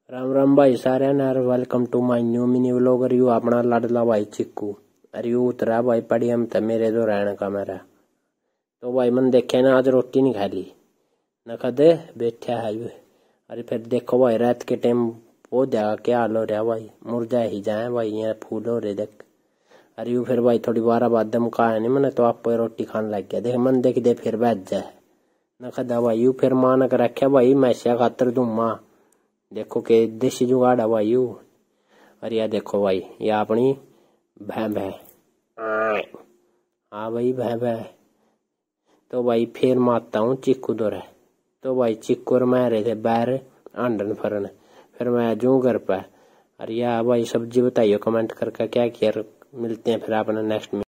राम राम भाई सारे ने welcome to my new mini vlog. You अपना लाडला भाई चिक्कू अरे यू उतरा भाई पड़ी हम तो मेरे दो रहने का मेरा तो भाई मन देखे ना आज रोटी नहीं खा ली न कदे बैठा है यू। अरे फिर देखो भाई रात के टाइम पौधा क्या हाल हो रहा भाई मुरझा ही जाए भाई यहाँ फूल हो रहे देख। अरे यू फिर भाई थोड़ी 12 बाद दम का है नहीं मैंने तो आप रोटी खाने लग गया देख मन देख दे फिर बैठ जाए न कदा भाई यू फिर मानक रखे भाई मैसिया खातर दूँ माँ देखो के देसी जुगाड़ है भाई यू। अरे यार देखो भाई ये अपनी भैं हाँ भाई भैं तो भाई फिर मारता हूँ चिक्कू दौरे। तो भाई चिक्कू और मैं रहे थे बाहर आंडन फरन फिर मैं जूँ घर पे। अरे यार भाई सब्जी बताइए कमेंट करके क्या किया। मिलते हैं फिर अपने नेक्स्ट में।